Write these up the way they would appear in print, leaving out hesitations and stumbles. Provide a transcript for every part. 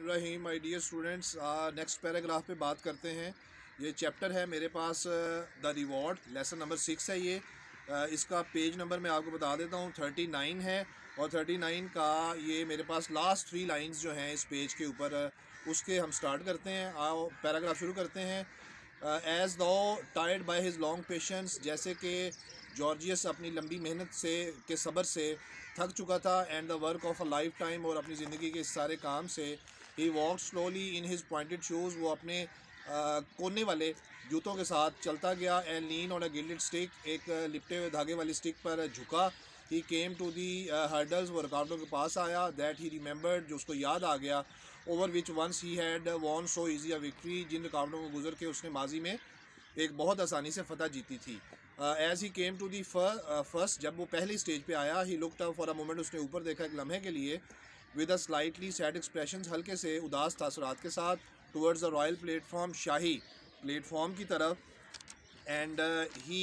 बिस्मिल्लाहिर्रहमानिर्रहीम। My dear students, next paragraph पे बात करते हैं। ये चैप्टर है मेरे पास द रिवॉर्ड, लेसन नंबर 6 है ये। इसका पेज नंबर मैं आपको बता देता हूँ, 39 है। और 39 का ये मेरे पास लास्ट 3 लाइंस जो हैं इस पेज के ऊपर, उसके हम स्टार्ट करते हैं। आओ पैराग्राफ शुरू करते हैं। As though tired by his long patience, जैसे कि जॉर्जियस अपनी लंबी मेहनत से के सब्र से थक चुका था। And the work of a lifetime, और अपनी ज़िंदगी के इस सारे काम से। He walk slowly in his pointed shoes, वो अपने कोने वाले जूतों के साथ चलता गया। And lean on a gilded stick, एक लिपटे हुए धागे वाली स्टिक पर झुका। ही केम टू दी हर्डल्स, वो रुकावटों के पास आया। दैट ही रिमेंबर्ड, जो उसको याद आ गया। Over which once he had won so easy a victory, जिन रुकावटों को गुजर के उसने माजी में एक बहुत आसानी से फतह जीती थी। As he came to the first, जब वो पहली स्टेज पे आया। He looked up for a moment, उसने ऊपर देखा एक लम्हे के लिए। With a slightly sad expression, हल्के से उदास तासुरात के साथ। टुवर्ड्स द रॉयल प्लेटफॉर्म, शाही प्लेटफॉर्म की तरफ। And he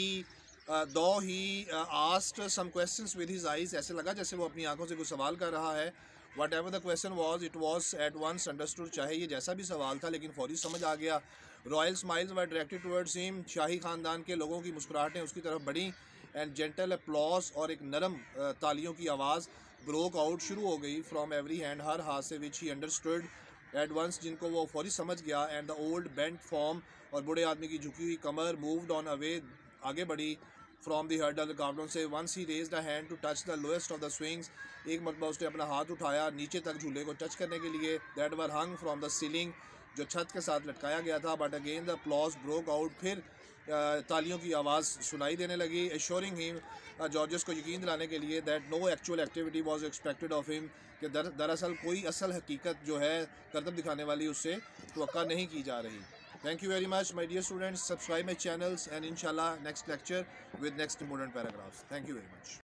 though he asked some questions with his eyes, ऐसे लगा जैसे वो अपनी आंखों से कुछ सवाल कर रहा है। Whatever the question was, it was at once understood, चाहे ये जैसा भी सवाल था लेकिन फौरी समझ आ गया। Royal smiles were directed towards him, शाही ख़ानदान के लोगों की मुस्कुराहटें उसकी तरफ बढ़ी। एंड जेंटल अपलॉज, और एक नरम तालियों की आवाज़ ब्रोक आउट शुरू हो गई फ्रॉम एवरी हैंड, हर हाथ से। Which he understood at once, जिनको वो फौरी समझ गया। And the old bent form, और बूढ़े आदमी की झुकी हुई कमर। मूव्ड ऑन अवे, आगे बढ़ी। फ्रॉम दी हर्डल, रुकावटों से। Once he raised a hand to touch the lowest of the swings, एक मरतबा उसने अपना हाथ उठाया नीचे तक झूले को टच करने के लिए। That were hung from the ceiling, जो छत के साथ लटकाया गया था। But again the applause broke out, फिर तालियों की आवाज़ सुनाई देने लगी। एश्योरिंग हिम, जॉर्जियस को यकीन दिलाने के लिए, that no actual activity was expected of him, कि दरअसल कोई असल हकीकत जो है करतब दिखाने वाली उससे तवक्का नहीं की जा रही। Thank you very much, my dear students. Subscribe my channels, and inshallah next lecture with next important paragraphs. Thank you very much.